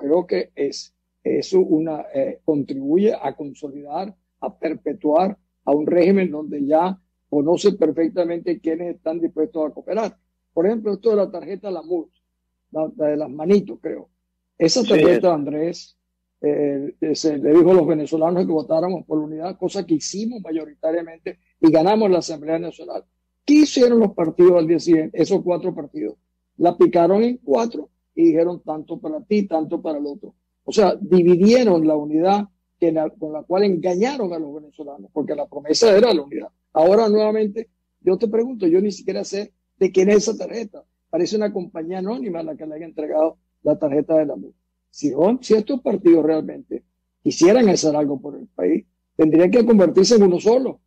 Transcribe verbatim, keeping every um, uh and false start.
creo que es eso una eh, contribuye a consolidar, a perpetuar a un régimen donde ya conoce perfectamente quiénes están dispuestos a cooperar. Por ejemplo, esto de la tarjeta La M U D, la, la de las manitos, creo. Esa Sí, tarjeta, Andrés, eh, se le dijo a los venezolanos que votáramos por la unidad, cosa que hicimos mayoritariamente y ganamos la Asamblea Nacional. ¿Qué hicieron los partidos al día siguiente? Esos cuatro partidos. La picaron en cuatro y dijeron tanto para ti, tanto para el otro. O sea, dividieron la unidad que la, con la cual engañaron a los venezolanos, porque la promesa era la unidad. Ahora nuevamente, yo te pregunto, yo ni siquiera sé de quién es esa tarjeta. Parece una compañía anónima a la que le han entregado la tarjeta de la M U D. Si, si estos partidos realmente quisieran hacer algo por el país, tendrían que convertirse en uno solo